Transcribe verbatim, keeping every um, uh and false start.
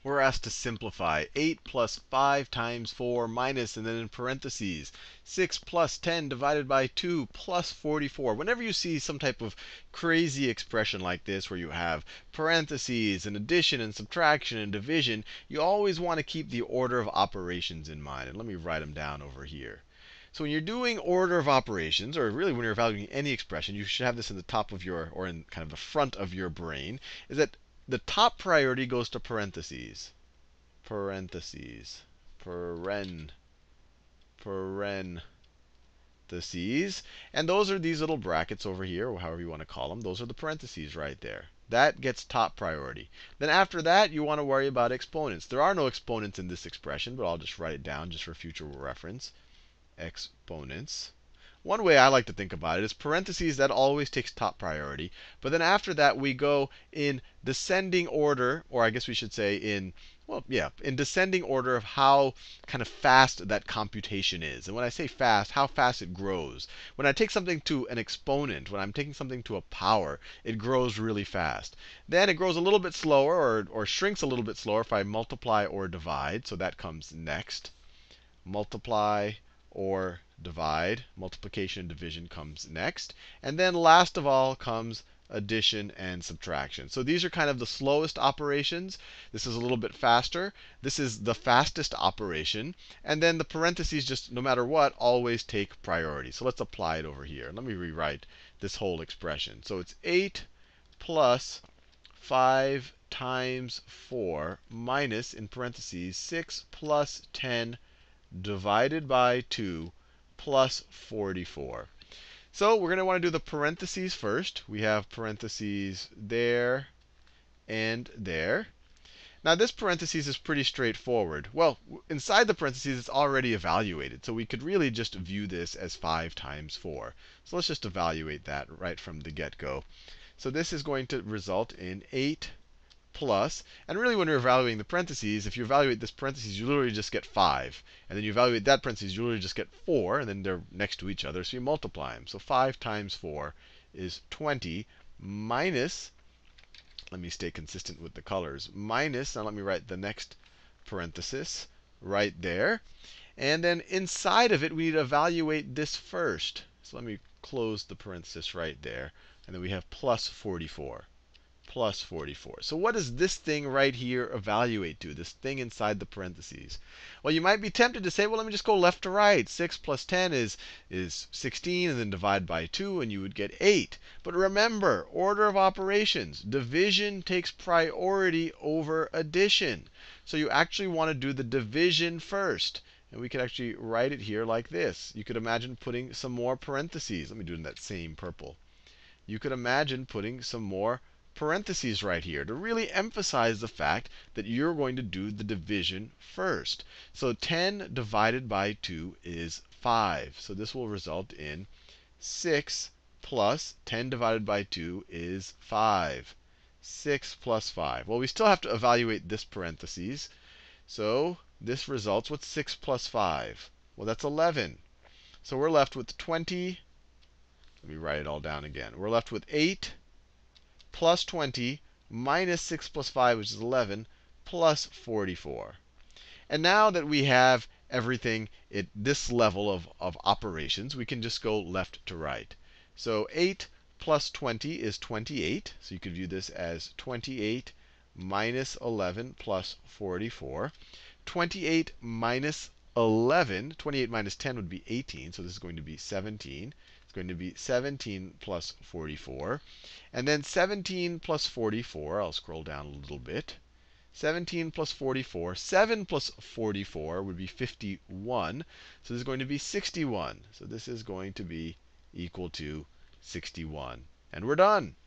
we're asked to simplify eight plus five times four minus, and then in parentheses, six plus ten divided by two plus forty-four. Whenever you see some type of crazy expression like this where you have parentheses and addition and subtraction and division, you always want to keep the order of operations in mind. And let me write them down over here. So when you're doing order of operations, or really when you're evaluating any expression, you should have this in the top of your, or in kind of the front of your brain, is that the top priority goes to parentheses. Parentheses. Paren. Parentheses. And those are these little brackets over here, or however you want to call them. Those are the parentheses right there. That gets top priority. Then after that, you want to worry about exponents. There are no exponents in this expression, but I'll just write it down just for future reference. Exponents. One way I like to think about it is parentheses, that always takes top priority. But then after that, we go in descending order, or I guess we should say in, well, yeah, in descending order of how kind of fast that computation is. And when I say fast, how fast it grows. When I take something to an exponent, when I'm taking something to a power, it grows really fast. Then it grows a little bit slower, or, or shrinks a little bit slower if I multiply or divide. So that comes next. Multiply or divide. Multiplication and division comes next. And then last of all comes addition and subtraction. So these are kind of the slowest operations. This is a little bit faster. This is the fastest operation. And then the parentheses, just no matter what, always take priority. So let's apply it over here. Let me rewrite this whole expression. So it's eight plus five times four minus, in parentheses, six plus ten divided by two plus forty-four. So we're going to want to do the parentheses first. We have parentheses there and there. Now this parentheses is pretty straightforward. Well, inside the parentheses, it's already evaluated. So we could really just view this as five times four. So let's just evaluate that right from the get-go. So this is going to result in eight plus, and really when you're evaluating the parentheses, if you evaluate this parentheses, you literally just get five. And then you evaluate that parentheses, you literally just get four, and then they're next to each other, so you multiply them. So five times four is twenty minus, let me stay consistent with the colors, minus, now let me write the next parenthesis right there. And then inside of it, we need to evaluate this first. So let me close the parenthesis right there. And then we have plus forty-four. Plus forty-four. So what does this thing right here evaluate to, this thing inside the parentheses? Well, you might be tempted to say, well, let me just go left to right. six plus ten is, is sixteen, and then divide by two, and you would get eight. But remember, order of operations. Division takes priority over addition. So you actually want to do the division first. And we could actually write it here like this. You could imagine putting some more parentheses. Let me do it in that same purple. You could imagine putting some more parentheses right here to really emphasize the fact that you're going to do the division first. So ten divided by two is five. So this will result in six plus ten divided by two is five. six plus five. Well, we still have to evaluate this parentheses. So this results with six plus five. Well, that's eleven. So we're left with twenty. Let me write it all down again. We're left with eight plus twenty minus six plus five, which is eleven, plus forty-four. And now that we have everything at this level of, of operations, we can just go left to right. So eight plus twenty is twenty-eight. So you could view this as twenty-eight minus eleven plus forty-four. twenty-eight minus eleven, twenty-eight minus ten would be eighteen. So this is going to be seventeen. It's going to be seventeen plus forty-four. And then seventeen plus forty-four, I'll scroll down a little bit. seventeen plus forty-four, seven plus forty-four would be fifty-one. So this is going to be sixty-one. So this is going to be equal to sixty-one. And we're done.